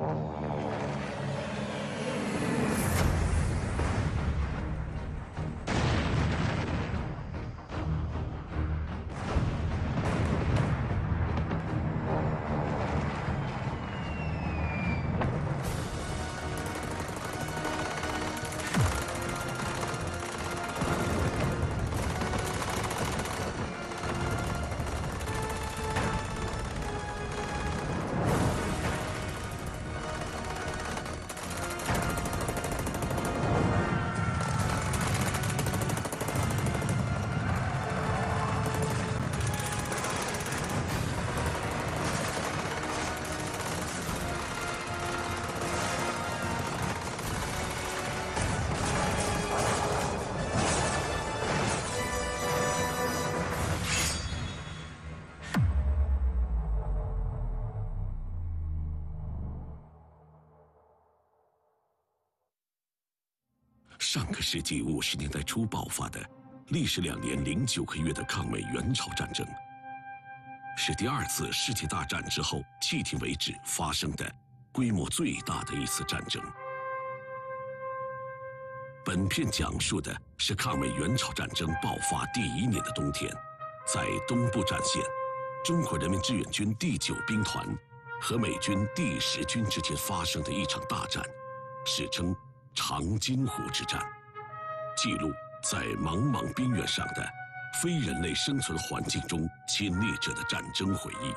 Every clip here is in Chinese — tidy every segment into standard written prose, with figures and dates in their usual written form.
上个世纪50年代初爆发的，历时2年零9个月的抗美援朝战争，是第2次世界大战之后迄今为止发生的规模最大的一次战争。本片讲述的是抗美援朝战争爆发第1年的冬天，在东部战线，中国人民志愿军第9兵团和美军第10军之间发生的一场大战，史称长津湖之战，记录在茫茫冰原上的非人类生存环境中侵略者的战争回忆。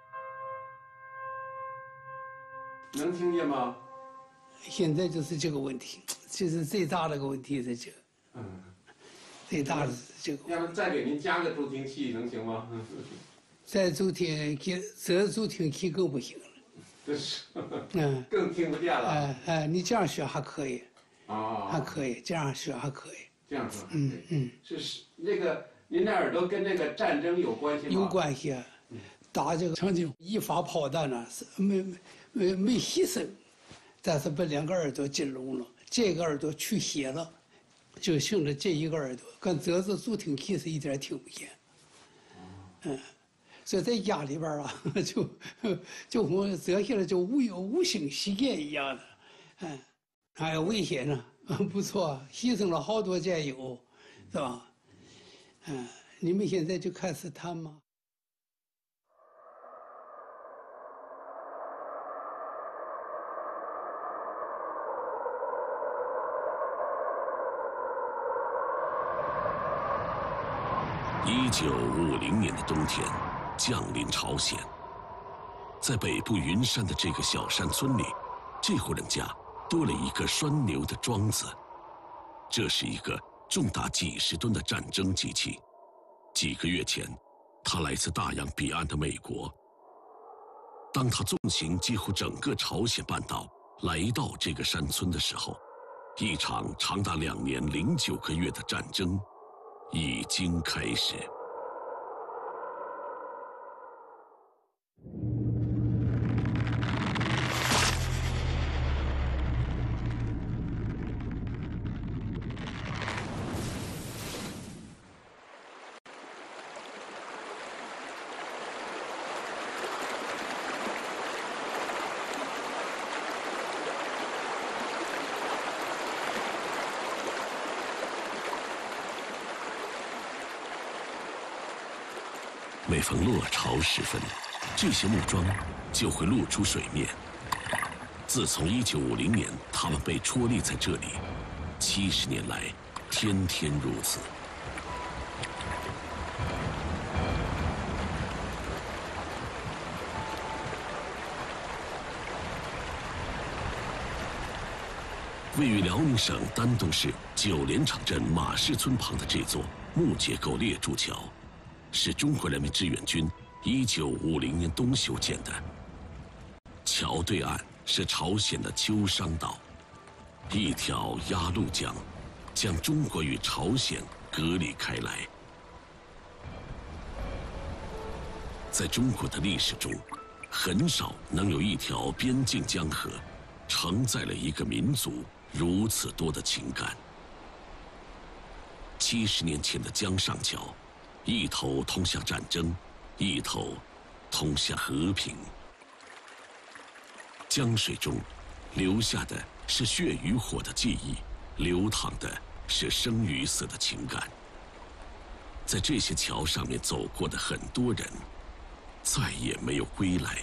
能听见吗？ 现在就是这个问题，其实最大的一个问题是这个，最大的是这个。 要不再给您加个助听器能行吗？ 再助听器，这助听器更不行了。 这是，更听不见了。 你这样学还可以。还哦， 可以，这样学还可以。 这样说，是那个您的耳朵跟那个战争有关系吗？ 有关系啊，打这个长津一发炮弹呢，是没牺牲，但是把2个耳朵进聋了，这个耳朵去血了，就剩了这一个耳朵，跟这次助听器是一点听不见。所以在家里边啊，就我这些了，就无声息业一样的，还有危险呢，不错，牺牲了好多战友，是吧？你们现在就开始谈吗？ 1950年的冬天，降临朝鲜，在北部云山的这个小山村里，这户人家多了一个拴牛的桩子，这是一个重达几十吨的战争机器。几个月前，它来自大洋彼岸的美国。当它纵行几乎整个朝鲜半岛，来到这个山村的时候，一场长达2年零9个月的战争已经开始。每逢落潮时分，这些木桩就会露出水面。自从1950年它们被矗立在这里，70年来，天天如此。位于辽宁省丹东市9连场镇马市村旁的这座木结构列柱桥，是中国人民志愿军1950年冬修建的。桥对岸是朝鲜的秋商道，一条鸭绿江将中国与朝鲜隔离开来。在中国的历史中，很少能有一条边境江河承载了一个民族如此多的情感。70年前的江上桥，一头通向战争，一头通向和平。 江水中留下的是血与火的记忆，流淌的是生与死的情感。在这些桥上面走过的很多人，再也没有归来。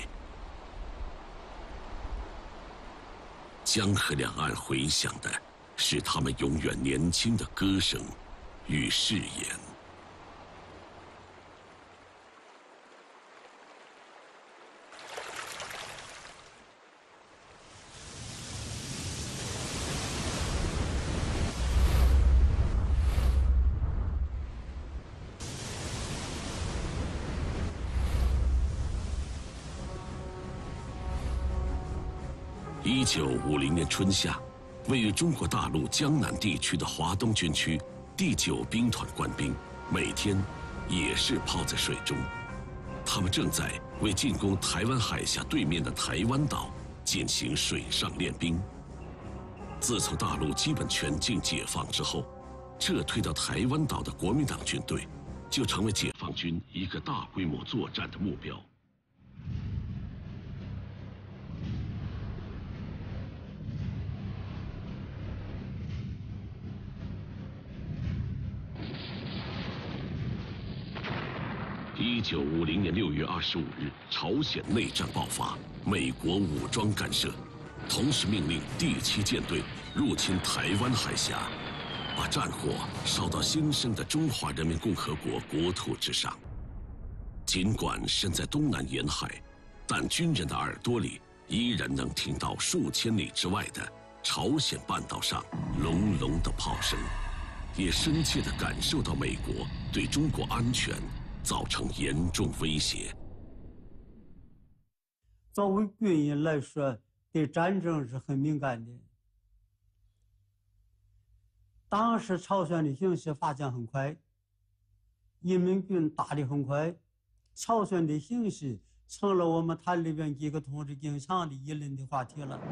江河两岸回响的是他们永远年轻的歌声与誓言。1950年春夏，位于中国大陆江南地区的华东军区第9兵团官兵，每天也是泡在水中。他们正在为进攻台湾海峡对面的台湾岛进行水上练兵。自从大陆基本全境解放之后，撤退到台湾岛的国民党军队就成为解放军一个大规模作战的目标。1950年6月25日，朝鲜内战爆发，美国武装干涉，同时命令第7舰队入侵台湾海峡，把战火烧到新生的中华人民共和国国土之上。尽管身在东南沿海，但军人的耳朵里依然能听到数千里之外的朝鲜半岛上隆隆的炮声，也深切地感受到美国对中国安全造成严重威胁。 作为军人来说，对战争是很敏感的。当时朝鲜的形势发展很快，人民军打得很快，朝鲜的形势成了我们团里边几个同志经常的议论的话题了。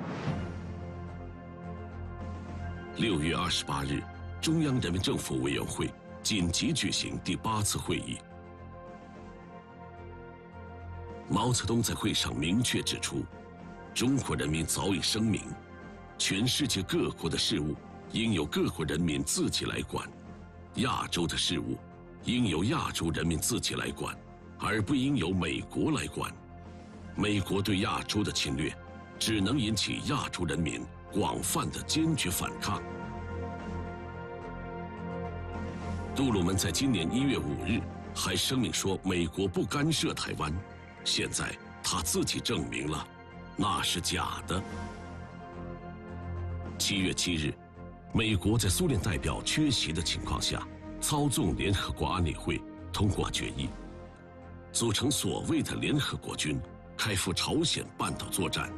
6月28日，中央人民政府委员会紧急举行第8次会议。毛泽东在会上明确指出，中国人民早已声明，全世界各国的事务应由各国人民自己来管，亚洲的事务应由亚洲人民自己来管，而不应由美国来管。美国对亚洲的侵略，只能引起亚洲人民广泛的坚决反抗。杜鲁门在今年1月5日还声明说，美国不干涉台湾。现在他自己证明了，那是假的。7月7日，美国在苏联代表缺席的情况下，操纵联合国安理会通过决议，组成所谓的联合国军，开赴朝鲜半岛作战，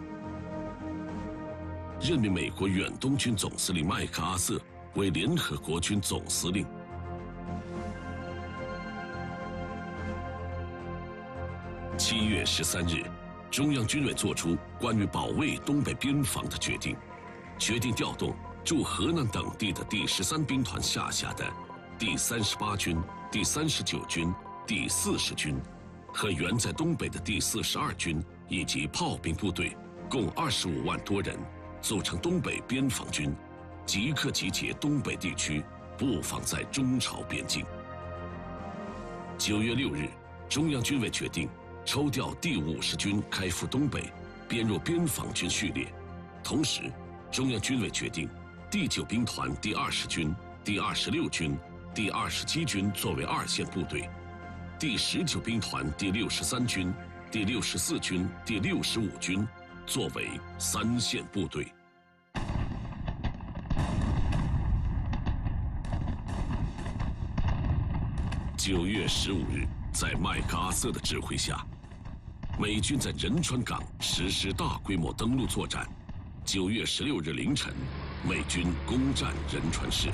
任命美国远东军总司令麦克阿瑟为联合国军总司令。7月13日，中央军委作出关于保卫东北边防的决定，决定调动驻河南等地的第13兵团下辖的第38军、第39军、第40军和原在东北的第42军以及炮兵部队，共25万多人，组成东北边防军，即刻集结东北地区，布防在中朝边境。9月6日，中央军委决定抽调第50军开赴东北，编入边防军序列。同时，中央军委决定第9兵团第20军、第26军、第27军作为2线部队，第19兵团第63军、第64军、第65军作为3线部队。9月15日，在麦克阿瑟的指挥下，美军在仁川港实施大规模登陆作战。9月16日凌晨，美军攻占仁川市。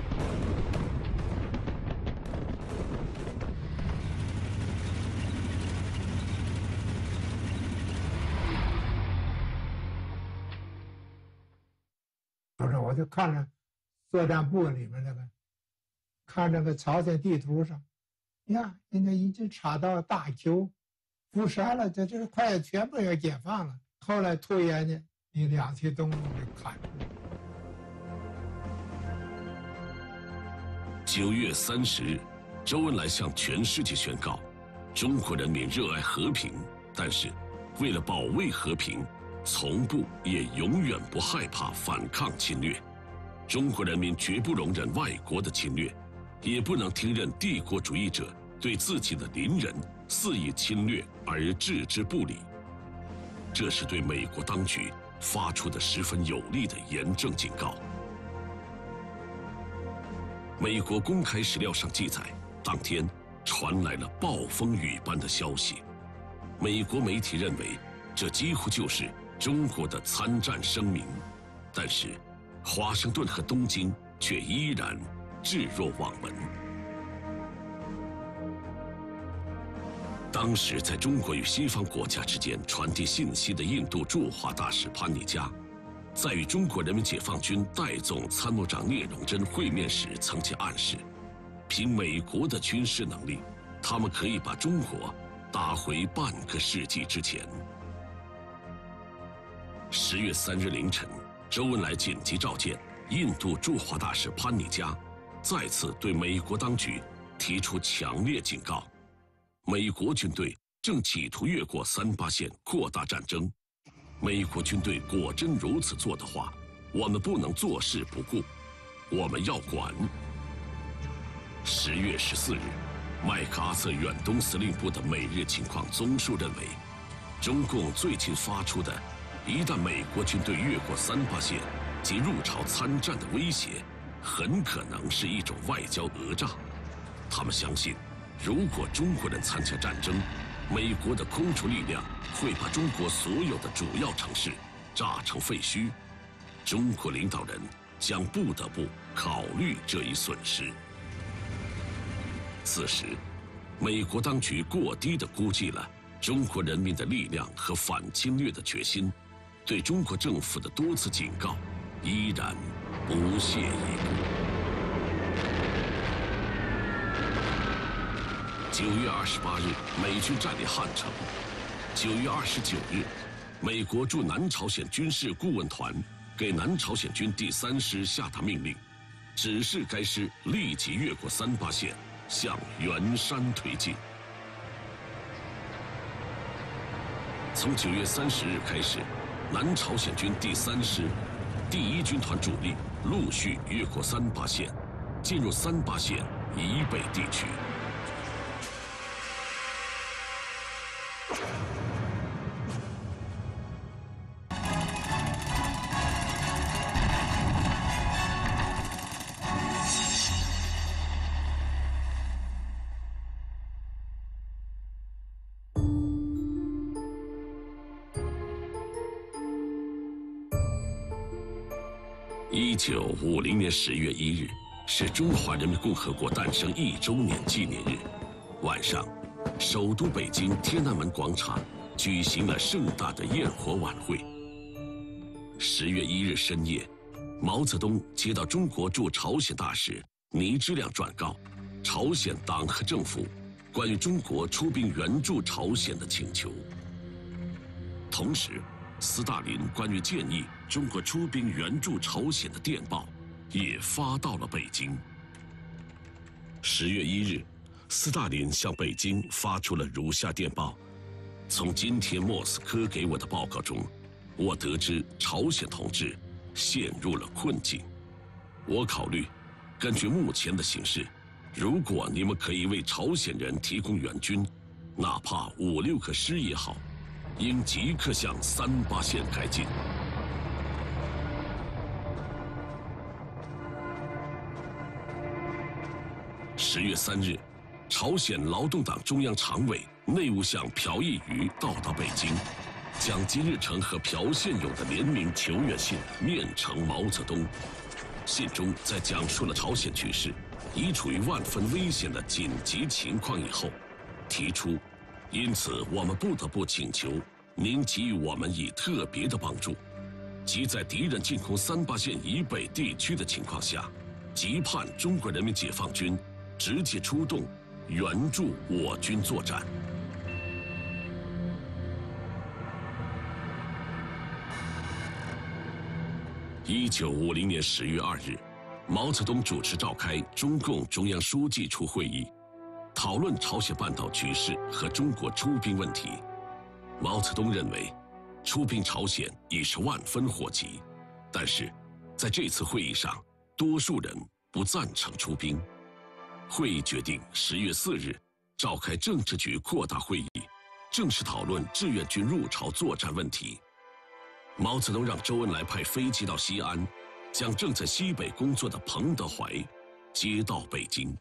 我就看着作战部里面那个，看那个朝鲜地图上，呀，应该已经插到大邱、釜山了，这快全部要解放了。 后来拖延呢，你两栖动物给砍住。 9月30日，周恩来向全世界宣告，中国人民热爱和平，但是为了保卫和平，从不也永远不害怕反抗侵略。中国人民绝不容忍外国的侵略，也不能听任帝国主义者对自己的邻人肆意侵略而置之不理。这是对美国当局发出的十分有力的严正警告。美国公开史料上记载，当天传来了暴风雨般的消息。美国媒体认为，这几乎就是中国的参战声明，但是华盛顿和东京却依然置若罔闻。当时在中国与西方国家之间传递信息的印度驻华大使潘尼加，在与中国人民解放军代总参谋长聂荣臻会面时曾经暗示，凭美国的军事能力，他们可以把中国打回半个世纪之前。10月3日凌晨，周恩来紧急召见印度驻华大使潘尼加，再次对美国当局提出强烈警告：美国军队正企图越过38线扩大战争。美国军队果真如此做的话，我们不能坐视不顾，我们要管。10月14日，麦克阿瑟远东司令部的美日情况综述认为，中共最近发出的一旦美国军队越过38线及入朝参战的威胁，很可能是一种外交讹诈。他们相信，如果中国人参加战争，美国的空出力量会把中国所有的主要城市炸成废墟，中国领导人将不得不考虑这一损失。此时，美国当局过低地估计了中国人民的力量和反侵略的决心，对中国政府的多次警告依然不屑一顾。9月28日，美军占领汉城。9月29日，美国驻南朝鲜军事顾问团给南朝鲜军第3师下达命令，指示该师立即越过38线，向元山推进。从9月30日开始，南朝鲜军第3师、第1军团主力陆续越过38线，进入38线以北地区。1950年10月1日是中华人民共和国诞生1周年纪念日。晚上，首都北京天安门广场举行了盛大的焰火晚会。10月1日深夜，毛泽东接到中国驻朝鲜大使倪之亮转告，朝鲜党和政府关于中国出兵援助朝鲜的请求。同时，斯大林关于建议中国出兵援助朝鲜的电报也发到了北京。10月1日，斯大林向北京发出了如下电报：从今天莫斯科给我的报告中，我得知朝鲜同志陷入了困境。我考虑，根据目前的形势，如果你们可以为朝鲜人提供援军，哪怕5、6个师也好，应即刻向38线开进。10月3日，朝鲜劳动党中央常委、内务相朴义瑜到达北京，将金日成和朴宪友的联名求援信面呈毛泽东。信中在讲述了朝鲜局势已处于万分危险的紧急情况以后，提出，因此我们不得不请求您给予我们以特别的帮助，即在敌人进攻38线以北地区的情况下，急盼中国人民解放军直接出动援助我军作战。 1950年10月2日，毛泽东主持召开中共中央书记处会议，讨论朝鲜半岛局势和中国出兵问题。毛泽东认为，出兵朝鲜已是万分火急，但是在这次会议上，多数人不赞成出兵。会议决定10月4日召开政治局扩大会议，正式讨论志愿军入朝作战问题。毛泽东让周恩来派飞机到西安，将正在西北工作的彭德怀接到北京。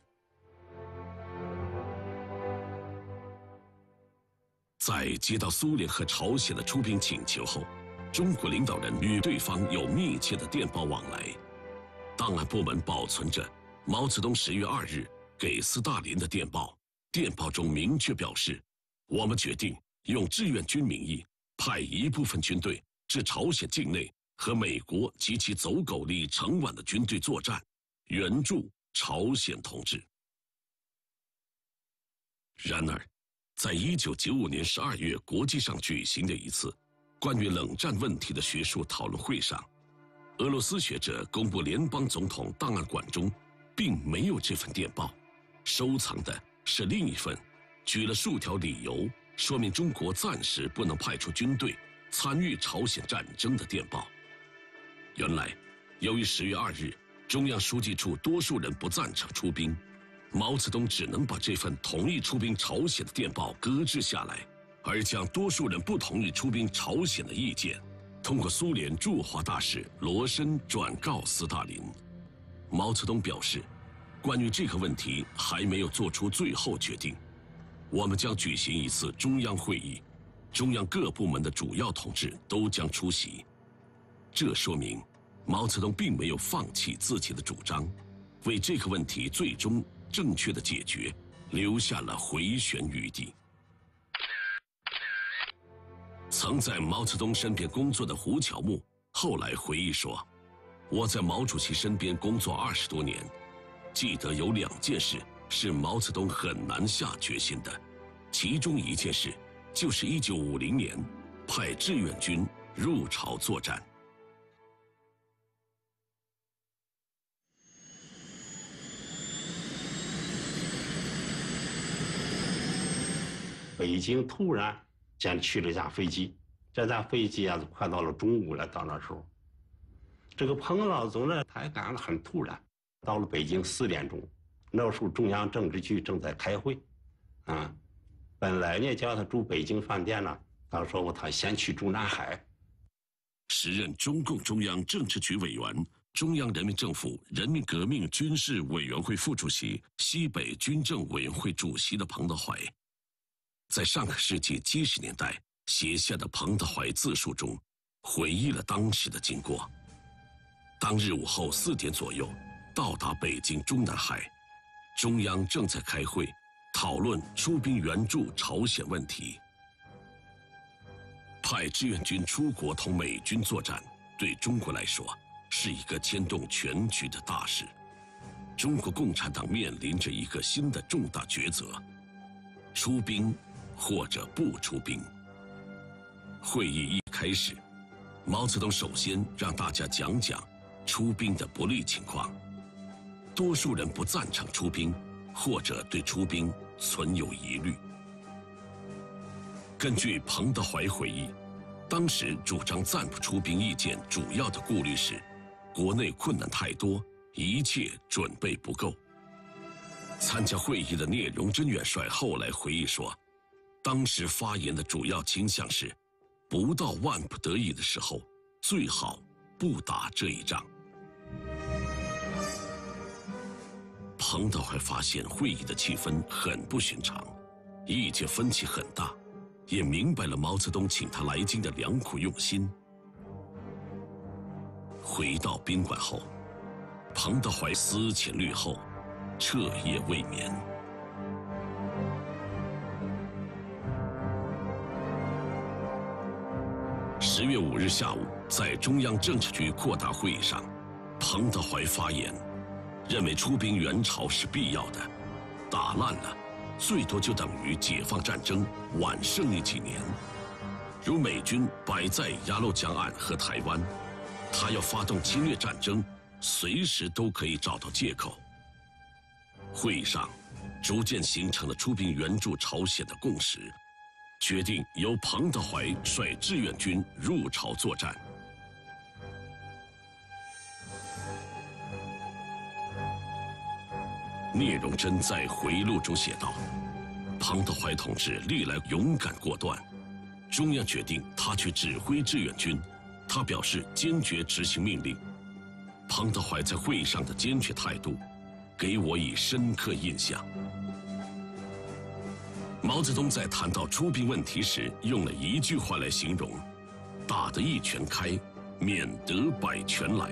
在接到苏联和朝鲜的出兵请求后，中国领导人与对方有密切的电报往来。档案部门保存着毛泽东10月2日给斯大林的电报，电报中明确表示，我们决定用志愿军名义派一部分军队至朝鲜境内和美国及其走狗力成晚的军队作战，援助朝鲜同志。然而，在1995年12月国际上举行的一次关于冷战问题的学术讨论会上，俄罗斯学者公布联邦总统档案馆中并没有这份电报，收藏的是另一份举了数条理由说明中国暂时不能派出军队参与朝鲜战争的电报。原来，由于10月2日中央书记处多数人不赞成出兵，毛泽东只能把这份同意出兵朝鲜的电报搁置下来，而将多数人不同意出兵朝鲜的意见通过苏联驻华大使罗申转告斯大林。毛泽东表示，关于这个问题还没有做出最后决定，我们将举行一次中央会议，中央各部门的主要同志都将出席。这说明毛泽东并没有放弃自己的主张，为这个问题最终正确的解决留下了回旋余地。曾在毛泽东身边工作的胡乔木后来回忆说，我在毛主席身边工作20多年，记得有2件事是毛泽东很难下决心的，其中一件事就是1950年派志愿军入朝作战。 北京突然先去了一架飞机，这架飞机啊，快到了中午了。到那时候，这个彭老总呢，他也赶得很突然，到了北京4点钟，那时候中央政治局正在开会，本来呢叫他住北京饭店呢，他说他先去中南海。 时任中共中央政治局委员、中央人民政府人民革命军事委员会副主席、西北军政委员会主席的彭德怀，在上个世纪70年代写下的彭德怀自述中，回忆了当时的经过。当日午后4点左右，到达北京中南海，中央正在开会，讨论出兵援助朝鲜问题。派志愿军出国同美军作战，对中国来说是一个牵动全局的大事。中国共产党面临着一个新的重大抉择：出兵或者不出兵。会议一开始，毛泽东首先让大家讲讲出兵的不利情况。多数人不赞成出兵，或者对出兵存有疑虑。根据彭德怀回忆，当时主张暂不出兵意见主要的顾虑是，国内困难太多，一切准备不够。参加会议的聂荣臻元帅后来回忆说，当时发言的主要倾向是，不到万不得已的时候，最好不打这一仗。彭德怀发现会议的气氛很不寻常，意见分歧很大，也明白了毛泽东请他来京的良苦用心。回到宾馆后，彭德怀思前虑后，彻夜未眠。10月5日下午，在中央政治局扩大会议上，彭德怀发言，认为出兵援朝是必要的，打烂了，最多就等于解放战争晚胜利几年。如美军摆在鸭绿江岸和台湾， 他要发动侵略战争，随时都可以找到借口。会议上，逐渐形成了出兵援助朝鲜的共识，决定由彭德怀率志愿军入朝作战。聂荣臻在回忆录中写道：“彭德怀同志历来勇敢果断，中央决定他去指挥志愿军，他表示坚决执行命令。彭德怀在会议上的坚决态度，给我以深刻印象。”毛泽东在谈到出兵问题时，用了一句话来形容：“打得一拳开，免得百拳来。”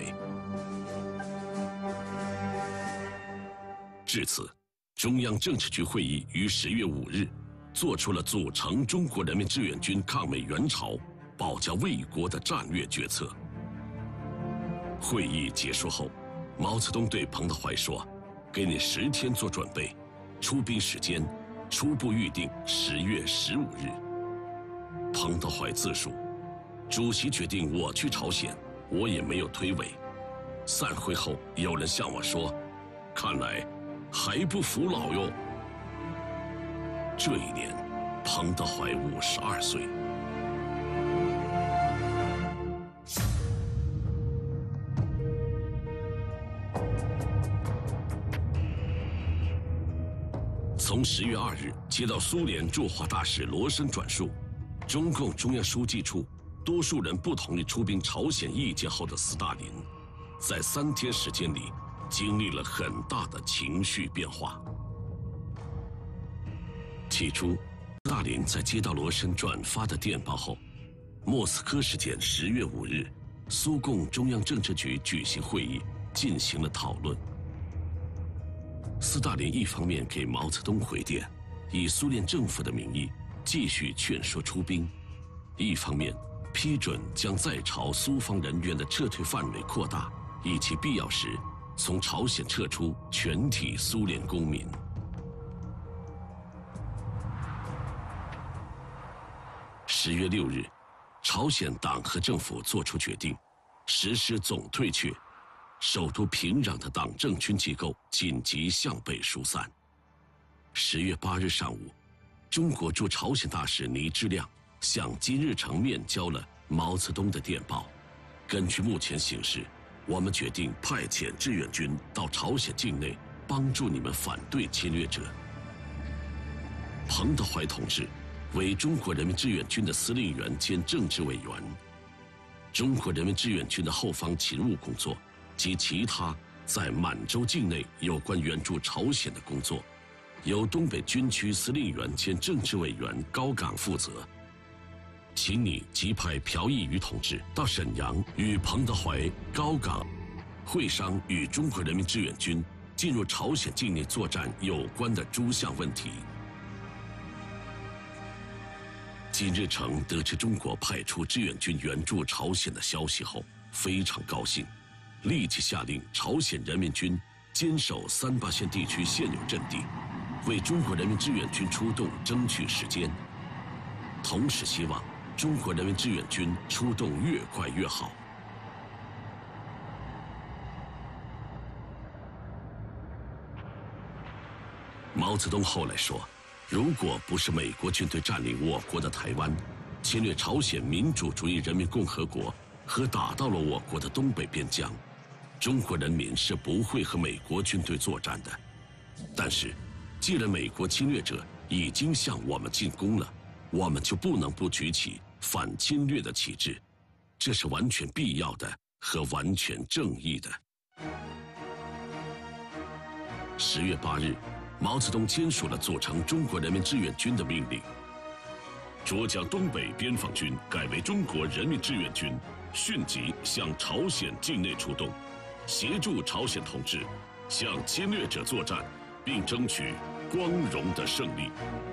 至此，中央政治局会议于10月5日做出了组成中国人民志愿军抗美援朝、保家卫国的战略决策。会议结束后，毛泽东对彭德怀说：“给你10天做准备，出兵时间初步预定10月15日。”彭德怀自述：“主席决定我去朝鲜，我也没有推诿。散会后，有人向我说，看来还不服老哟。”这一年，彭德怀52岁。从10月2日接到苏联驻华大使罗申转述，中共中央书记处多数人不同意出兵朝鲜意见后的斯大林，在3天时间里经历了很大的情绪变化。起初，斯大林在接到罗申转发的电报后，莫斯科时间10月5日，苏共中央政治局举行会议，进行了讨论。斯大林一方面给毛泽东回电，以苏联政府的名义继续劝说出兵，一方面批准将在朝苏方人员的撤退范围扩大，以及必要时从朝鲜撤出全体苏联公民。10月6日，朝鲜党和政府作出决定，实施总退却，首都平壤的党政军机构紧急向北疏散。10月8日上午，中国驻朝鲜大使倪志亮向金日成面交了毛泽东的电报。根据目前形势，我们决定派遣志愿军到朝鲜境内，帮助你们反对侵略者。彭德怀同志为中国人民志愿军的司令员兼政治委员。中国人民志愿军的后方勤务工作及其他在满洲境内有关援助朝鲜的工作，由东北军区司令员兼政治委员高岗负责。请你即派朴义瑜同志到沈阳，与彭德怀、高岗会商与中国人民志愿军进入朝鲜境内作战有关的诸项问题。金日成得知中国派出志愿军援助朝鲜的消息后，非常高兴，立即下令朝鲜人民军坚守3-8线地区现有阵地，为中国人民志愿军出动争取时间，同时希望中国人民志愿军出动越快越好。毛泽东后来说，如果不是美国军队占领我国的台湾，侵略朝鲜民主主义人民共和国和打到了我国的东北边疆，中国人民是不会和美国军队作战的。但是，既然美国侵略者已经向我们进攻了，我们就不能不举起反侵略的旗帜，这是完全必要的和完全正义的。10月8日，毛泽东签署了组成中国人民志愿军的命令，着将东北边防军改为中国人民志愿军，迅即向朝鲜境内出动，协助朝鲜同志向侵略者作战，并争取光荣的胜利。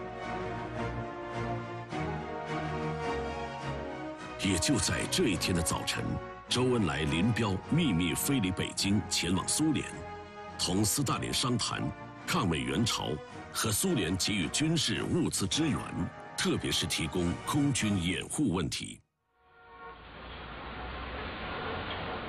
也就在这一天的早晨，周恩来、林彪秘密飞离北京，前往苏联，同斯大林商谈抗美援朝和苏联给予军事物资支援，特别是提供空军掩护问题。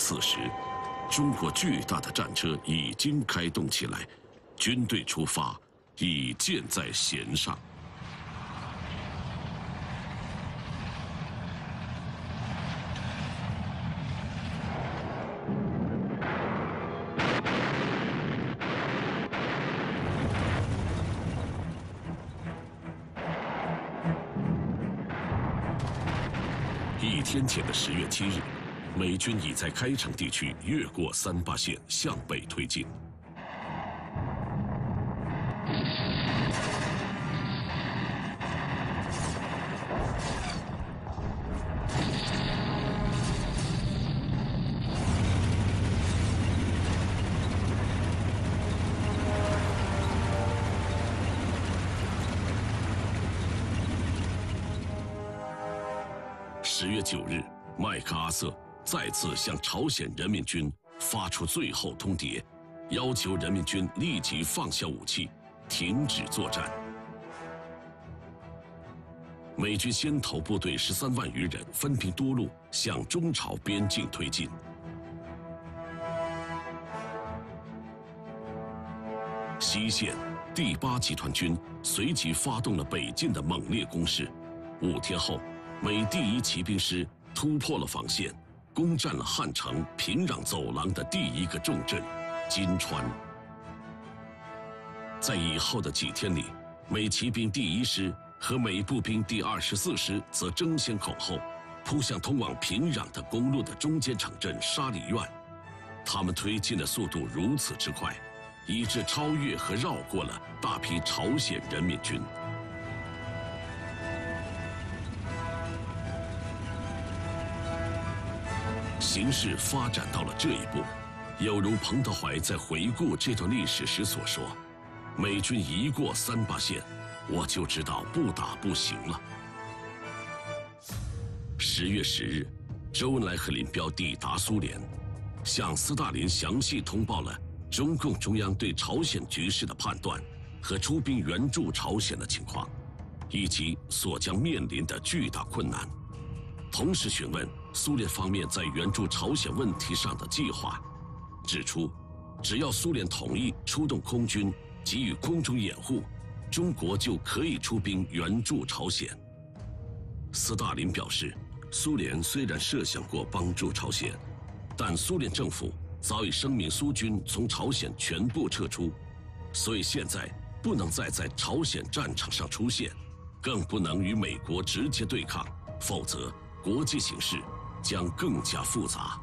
此时，中国巨大的战车已经开动起来，军队出发，已箭在弦上。1天前的10月7日，美军已在开城地区越过38线向北推进。10月9日，麦克阿瑟再次向朝鲜人民军发出最后通牒，要求人民军立即放下武器，停止作战。美军先头部队13万余人分兵多路向中朝边境推进。西线第8集团军随即发动了北进的猛烈攻势。5天后，美第1骑兵师突破了防线，攻占了汉城平壤走廊的第1个重镇金川。在以后的几天里，美骑兵第1师和美步兵第24师则争先恐后扑向通往平壤的公路的中间城镇沙里院。他们推进的速度如此之快，以致超越和绕过了大批朝鲜人民军。形势发展到了这一步，有如彭德怀在回顾这段历史时所说：“美军一过38线，我就知道不打不行了。”10月10日，周恩来和林彪抵达苏联，向斯大林详细通报了中共中央对朝鲜局势的判断和出兵援助朝鲜的情况，以及所将面临的巨大困难。同时询问苏联方面在援助朝鲜问题上的计划，指出，只要苏联同意出动空军给予空中掩护，中国就可以出兵援助朝鲜。斯大林表示，苏联虽然设想过帮助朝鲜，但苏联政府早已声明苏军从朝鲜全部撤出，所以现在不能再在朝鲜战场上出现，更不能与美国直接对抗，否则国际形势将更加复杂。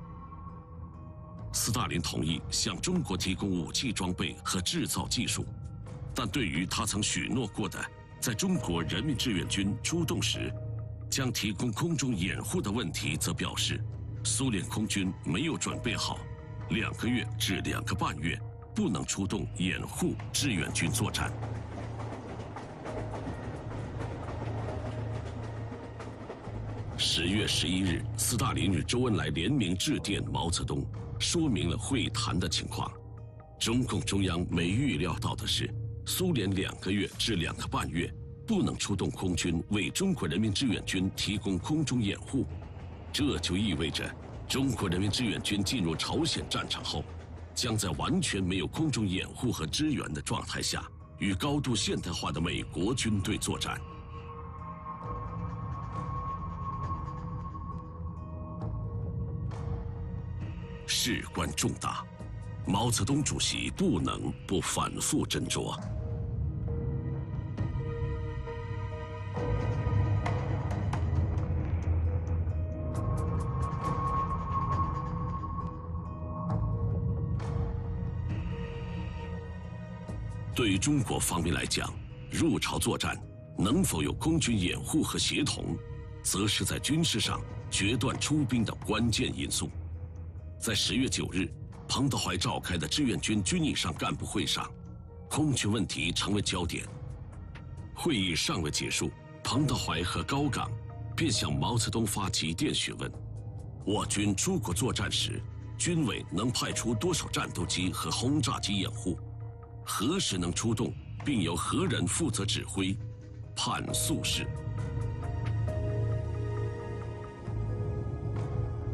斯大林同意向中国提供武器装备和制造技术，但对于他曾许诺过的在中国人民志愿军出动时将提供空中掩护的问题，则表示苏联空军没有准备好，2个月至2个半月不能出动掩护志愿军作战。10月11日，斯大林与周恩来联名致电毛泽东，说明了会谈的情况。中共中央没预料到的是，苏联2个月至2个半月不能出动空军为中国人民志愿军提供空中掩护，这就意味着中国人民志愿军进入朝鲜战场后，将在完全没有空中掩护和支援的状态下，与高度现代化的美国军队作战。事关重大，毛泽东主席不能不反复斟酌。对于中国方面来讲，入朝作战能否有空军掩护和协同，则是在军事上决断出兵的关键因素。在10月9日，彭德怀召开的志愿军军以上干部会上，空军问题成为焦点。会议尚未结束，彭德怀和高岗便向毛泽东发急电询问：我军出国作战时，军委能派出多少战斗机和轰炸机掩护？何时能出动，并由何人负责指挥？判速试。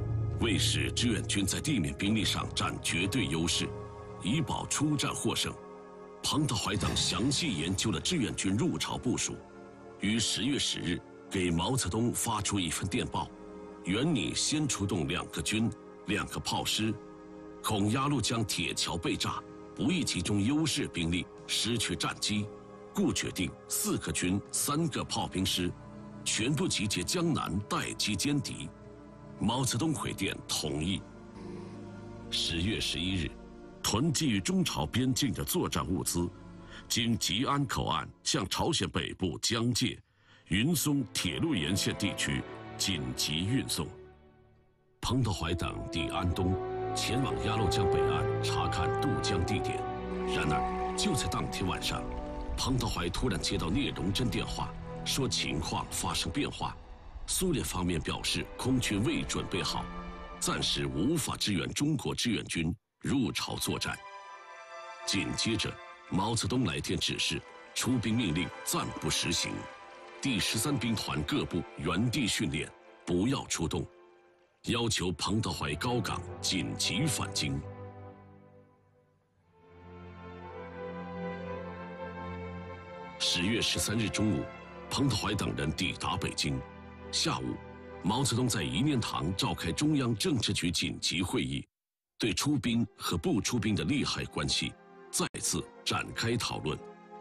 为使志愿军在地面兵力上占绝对优势，以保出战获胜，彭德怀等详细研究了志愿军入朝部署，于10月10日给毛泽东发出一份电报，原拟先出动2个军、2个炮师，恐鸭绿江铁桥被炸，不易集中优势兵力，失去战机，故决定4个军、3个炮兵师，全部集结江南待机歼敌。毛泽东回电同意。10月11日，囤积于中朝边境的作战物资，经吉安口岸向朝鲜北部江界、云松铁路沿线地区紧急运送。彭德怀等抵安东，前往鸭绿江北岸查看渡江地点。然而，就在当天晚上，彭德怀突然接到聂荣臻电话，说情况发生变化，苏联方面表示空军未准备好，暂时无法支援中国志愿军入朝作战。紧接着，毛泽东来电指示出兵命令暂不实行，第13兵团各部原地训练，不要出动，要求彭德怀高岗紧急返京。10月13日中午，彭德怀等人抵达北京。下午，毛泽东在颐念堂召开中央政治局紧急会议，对出兵和不出兵的利害关系再次展开讨论。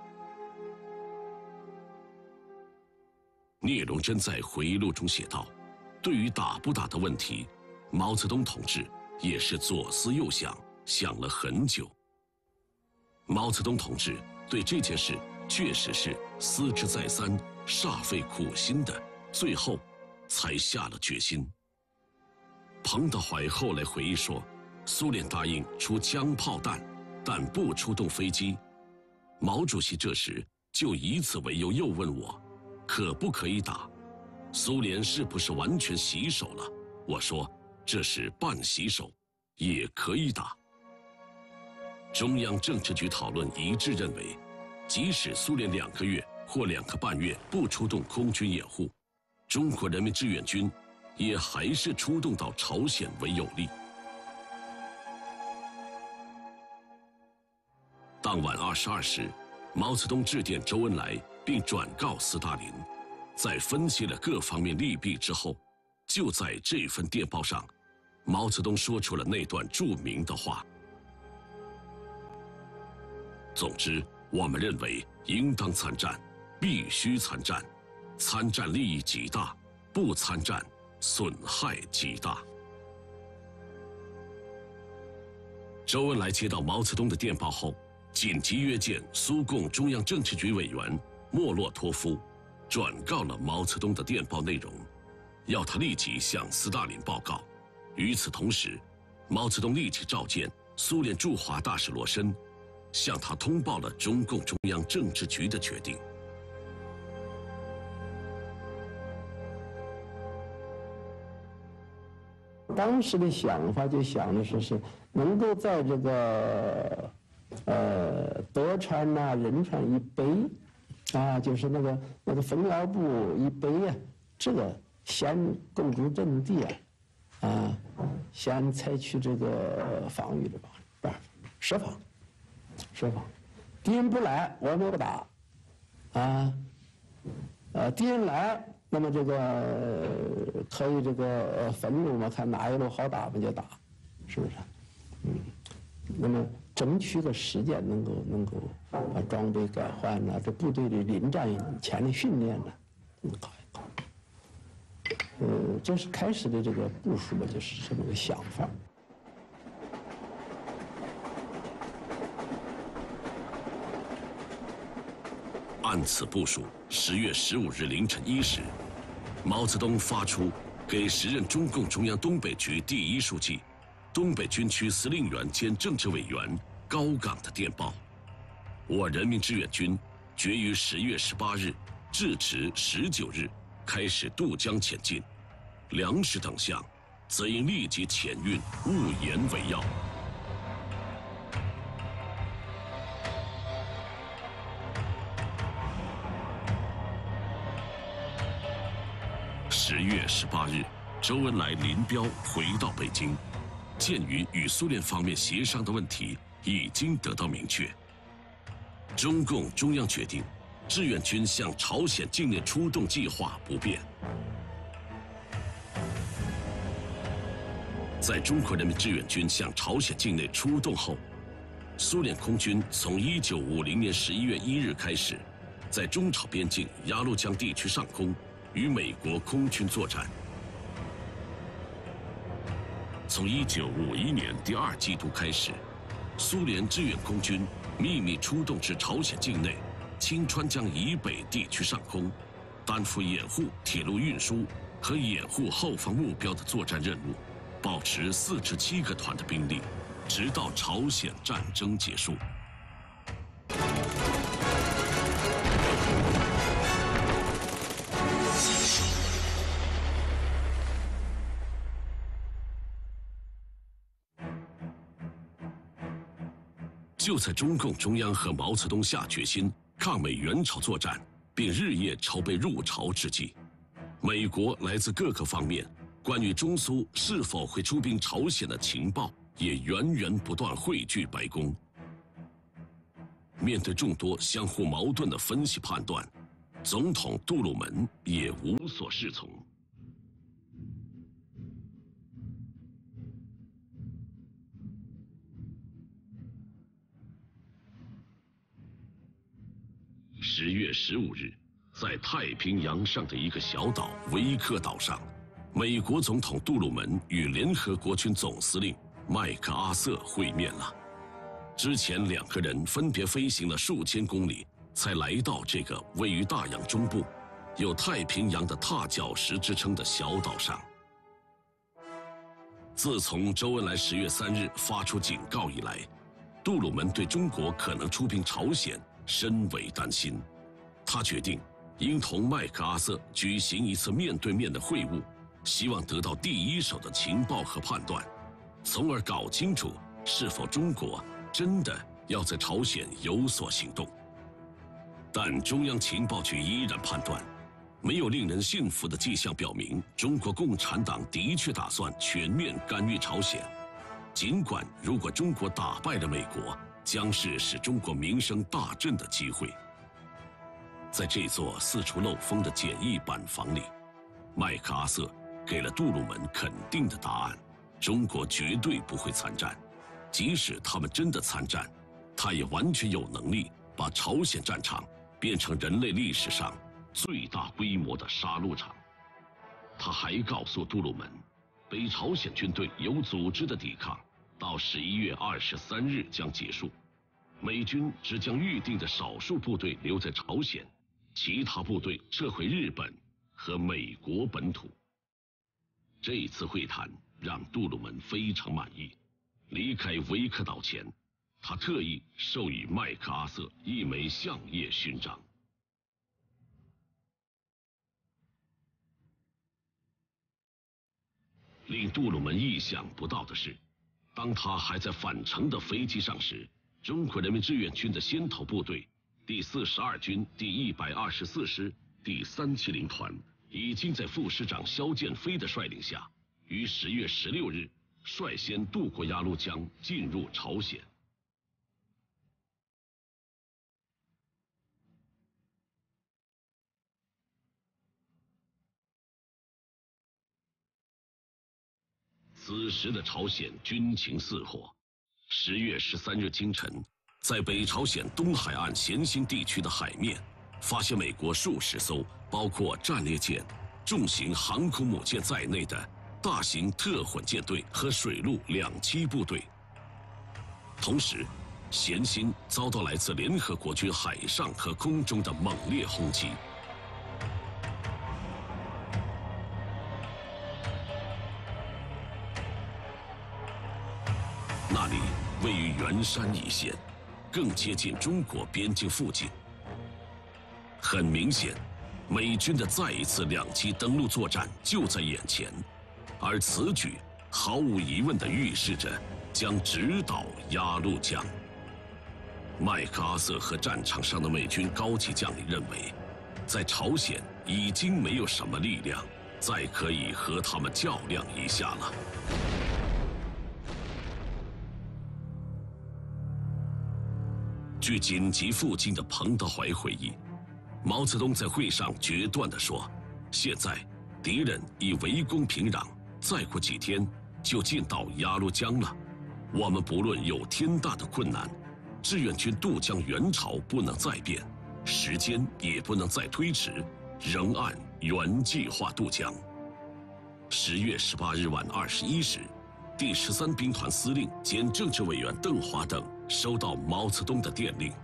聂荣臻在回忆录中写道：“对于打不打的问题，毛泽东同志也是左思右想，想了很久。毛泽东同志对这件事确实是思之再三，煞费苦心的，最后才下了决心。”彭德怀后来回忆说，苏联答应出枪炮弹，但不出动飞机。毛主席这时就以此为由又问我，可不可以打？苏联是不是完全洗手了？我说这是半洗手，也可以打。中央政治局讨论一致认为，即使苏联2个月或2个半月不出动空军掩护，中国人民志愿军也还是出动到朝鲜为有利。当晚22时，毛泽东致电周恩来，并转告斯大林，在分析了各方面利弊之后，就在这份电报上，毛泽东说出了那段著名的话：总之，我们认为应当参战，必须参战，参战利益极大，不参战损害极大。周恩来接到毛泽东的电报后，紧急约见苏共中央政治局委员莫洛托夫，转告了毛泽东的电报内容，要他立即向斯大林报告。与此同时，毛泽东立即召见苏联驻华大使罗申，向他通报了中共中央政治局的决定。 当时的想法就想的是能够在这个德川呐、仁川以北啊，就是那个汾辽部以北啊，这个先构筑阵地啊，先采取这个防御的办法，设防。敌人不来，我们不打，敌人来，那么这个可以这个分路嘛，看哪一路好打，我们就打，是不是？那么争取个时间，能够把装备改换呐，这部队的临战前的训练呢，搞一搞。这是开始的这个部署吧，就是这么个想法。 按此部署，10月15日凌晨1时，毛泽东发出给时任中共中央东北局第1书记、东北军区司令员兼政治委员高岗的电报：我人民志愿军决于10月18日至迟19日开始渡江前进，粮食等项则应立即遣运，勿延为要。10月18日， 周恩来临标回到北京，鉴于与苏联方面协商的问题已经得到明确，中共中央决定志愿军向朝鲜境内出动计划不变。在中国人民志愿军向朝鲜境内出动后，苏联空军从1950年11月1日开始，在中朝边境鸭绿江地区上空与美国空军作战。从1951年第2季度开始，苏联志愿空军秘密出动至朝鲜境内清川江以北地区上空，担负掩护铁路运输和掩护后方目标的作战任务，保持4至7个团的兵力，直到朝鲜战争结束。就在中共中央和毛泽东下决心抗美援朝作战，并日夜筹备入朝之际，美国来自各个方面关于中苏是否会出兵朝鲜的情报也源源不断汇聚白宫。面对众多相互矛盾的分析判断，总统杜鲁门也无所适从。10月15日，在太平洋上的一个小岛维克岛上，美国总统杜鲁门与联合国军总司令麦克阿瑟会面了。之前2个人分别飞行了数千公里，才来到这个位于大洋中部、有太平洋的踏脚石之称的小岛上。自从周恩来10月3日发出警告以来，杜鲁门对中国可能出兵朝鲜深为担心，他决定应同麦克阿瑟举行一次面对面的会晤，希望得到第一手的情报和判断，从而搞清楚是否中国真的要在朝鲜有所行动。但中央情报局依然判断，没有令人信服的迹象表明中国共产党的确打算全面干预朝鲜，尽管如果中国打败了美国，将是使中国名声大振的机会。在这座四处漏风的简易板房里，麦克阿瑟给了杜鲁门肯定的答案：中国绝对不会参战，即使他们真的参战，他也完全有能力把朝鲜战场变成人类历史上最大规模的杀戮场。他还告诉杜鲁门，北朝鲜军队有组织的抵抗到11月23日将结束，美军只将预定的少数部队留在朝鲜，其他部队撤回日本和美国本土。这次会谈让杜鲁门非常满意。离开维克岛前，他特意授予麦克阿瑟一枚相叶勋章。令杜鲁门意想不到的是，当他还在返程的飞机上时，中国人民志愿军的先头部队第42军第124师第370团已经在副师长萧剑飞的率领下，于10月16日率先渡过鸭绿江，进入朝鲜。此时的朝鲜军情似火。10月13日清晨，在北朝鲜东海岸咸兴地区的海面，发现美国数十艘包括战列舰、重型航空母舰在内的大型特混舰队和水陆两栖部队。同时，咸兴遭到来自联合国军海上和空中的猛烈轰击。那里位于元山一线，更接近中国边境附近。很明显，美军的再一次两栖登陆作战就在眼前，而此举毫无疑问地预示着将直捣鸭绿江。麦克阿瑟和战场上的美军高级将领认为，在朝鲜已经没有什么力量再可以和他们较量一下了。据紧急附近的彭德怀回忆，毛泽东在会上决断地说：“现在敌人已围攻平壤，再过几天就进到鸭绿江了。我们不论有天大的困难，志愿军渡江援朝不能再变，时间也不能再推迟，仍按原计划渡江。”10月18日晚21时，第13兵团司令兼政治委员邓华等收到毛泽东的电令。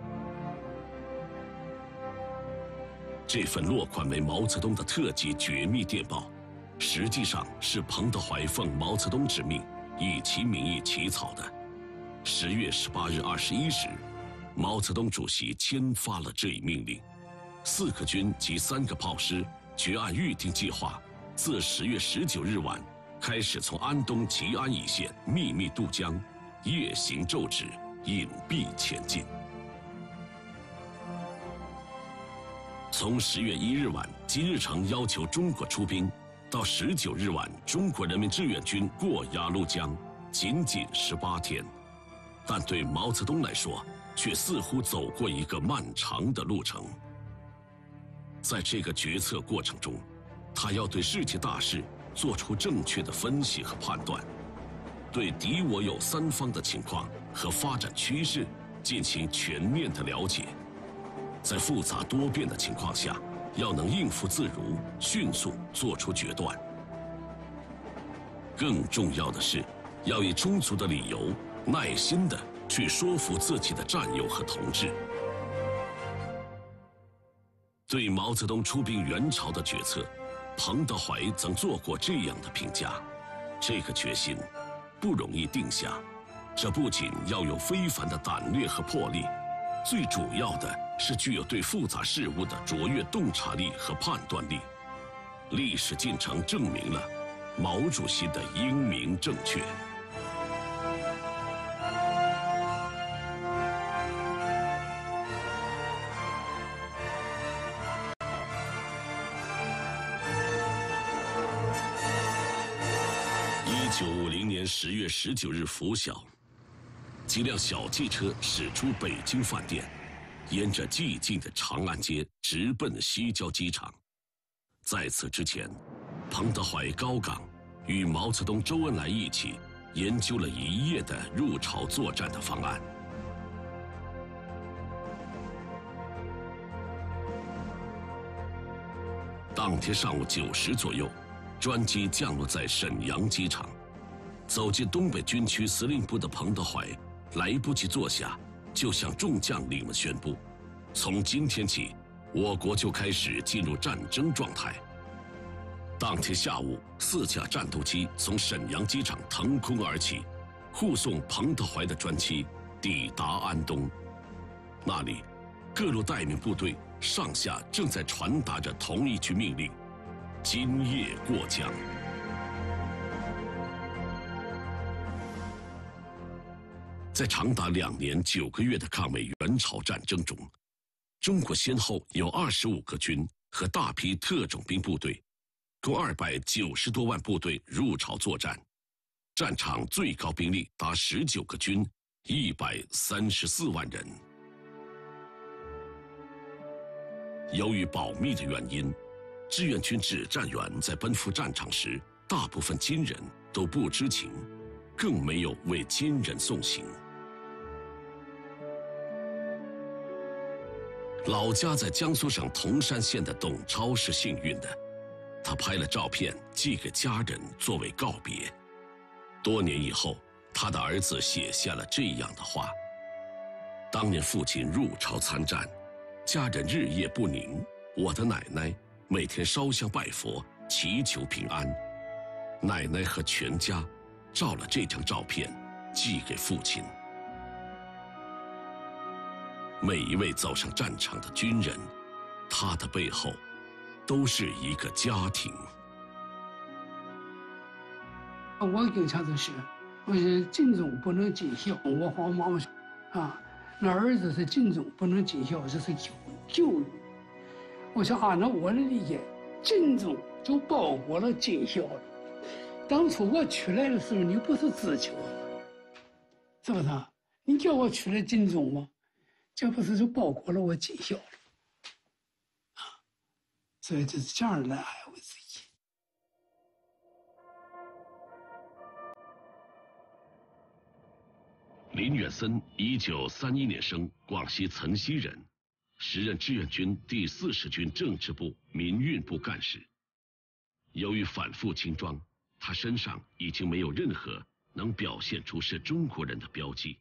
这份落款为毛泽东的特级绝密电报，实际上是彭德怀奉毛泽东之命，以其名义起草的。10月18日21时，毛泽东主席签发了这一命令。4个军及3个炮师决按预定计划，自10月19日晚开始从安东吉安一线秘密渡江，夜行骤止，隐蔽前进。从10月1日晚金日成要求中国出兵，到19日晚中国人民志愿军过鸭绿江，仅仅18天，但对毛泽东来说，却似乎走过一个漫长的路程。在这个决策过程中，他要对世界大事做出正确的分析和判断，对敌我友三方的情况和发展趋势进行全面的了解，在复杂多变的情况下，要能应付自如，迅速做出决断。更重要的是，要以充足的理由，耐心地去说服自己的战友和同志。对毛泽东出兵援朝的决策，彭德怀曾做过这样的评价：这个决心不容易定下，这不仅要有非凡的胆略和魄力，最主要的是具有对复杂事物的卓越洞察力和判断力。历史进程证明了毛主席的英明正确。1950年10月19日拂晓，几辆小汽车驶出北京饭店，沿着寂静的长安街直奔西郊机场。在此之前，彭德怀高岗与毛泽东、周恩来一起研究了1夜的入朝作战的方案。当天上午9时左右，专机降落在沈阳机场。走进东北军区司令部的彭德怀来不及坐下，就向众将领们宣布，从今天起，我国就开始进入战争状态。当天下午，4架战斗机从沈阳机场腾空而起，护送彭德怀的专机抵达安东。那里，各路待命部队上下正在传达着同一句命令：今夜过江。在长达2年9个月的抗美援朝战争中，中国先后有25个军和大批特种兵部队，共290多万部队入朝作战，战场最高兵力达19个军，134万人。由于保密的原因，志愿军指战员在奔赴战场时，大部分亲人都不知情，更没有为亲人送行。老家在江苏省铜山县的董超是幸运的，他拍了照片寄给家人作为告别。多年以后，他的儿子写下了这样的话：当年父亲入朝参战，家人日夜不宁，我的奶奶每天烧香拜佛，祈求平安。奶奶和全家照了这张照片寄给父亲。每一位走上战场的军人，他的背后都是一个家庭。 我经常都是，我是尽忠不能尽孝。我和我妈妈说啊，那儿子是尽忠不能尽孝，这是教育。我说按照我的理解， 警钟就包裹了警校了。当初我出来的时候，你不是知秋吗？是不是啊？你叫我出来警钟吗？这不是就包裹了我警校了啊？所以就是这样来安慰自己。 林远森，1931年生，广西岑溪人，时任志愿军第40军政治部民运部干事。由于反复轻装，他身上已经没有任何能表现出是中国人的标记。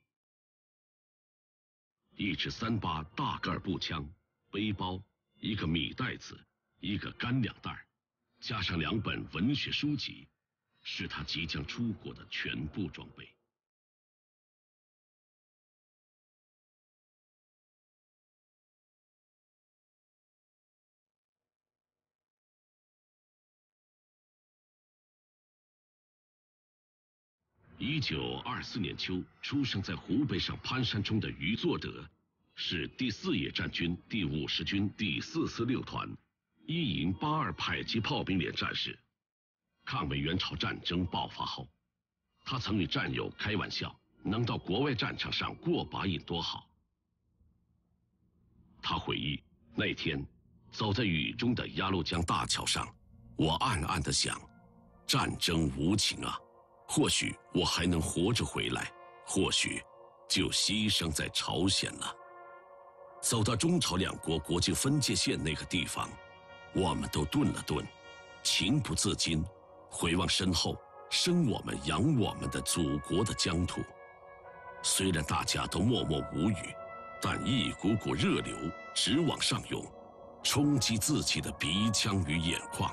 一支38大盖步枪、背包、一个米袋子、一个干粮袋，加上2本文学书籍，是他即将出国的全部装备。1924年秋出生在湖北省潘山中的于作德，是第4野战军第50军第446团1营82迫击炮兵连战士。抗美援朝战争爆发后，他曾与战友开玩笑，能到国外战场上过把瘾多好。他回忆，那天走在雨中的鸭绿江大桥上，我暗暗地想，战争无情啊，或许我还能活着回来，或许就牺牲在朝鲜了。走到中朝两国国境分界线那个地方，我们都顿了顿，情不自禁回望身后生我们养我们的祖国的疆土。虽然大家都默默无语，但一股股热流直往上涌，冲击自己的鼻腔与眼眶。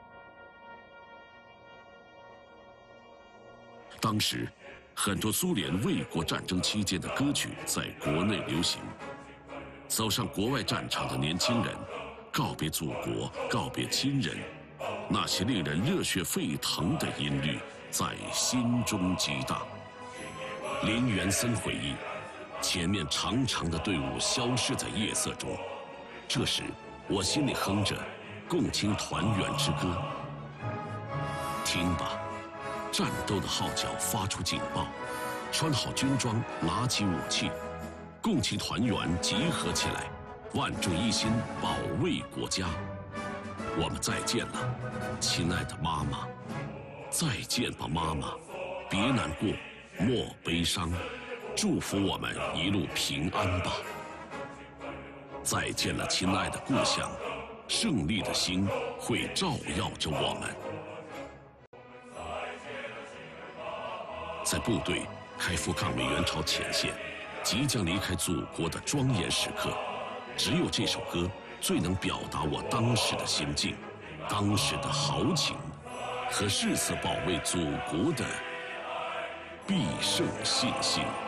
当时，很多苏联卫国战争期间的歌曲在国内流行。走上国外战场的年轻人，告别祖国，告别亲人，那些令人热血沸腾的音律在心中激荡。林元森回忆，前面长长的队伍消失在夜色中，这时我心里哼着《共青团圆之歌》。听吧，战斗的号角发出警报，穿好军装，拿起武器，共青团员集合起来，万众一心保卫国家。我们再见了，亲爱的妈妈，再见吧，妈妈，别难过，莫悲伤，祝福我们一路平安吧。再见了，亲爱的故乡，胜利的星会照耀着我们。在部队开赴抗美援朝前线，即将离开祖国的庄严时刻，只有这首歌最能表达我当时的心境，当时的豪情和誓死保卫祖国的必胜信心。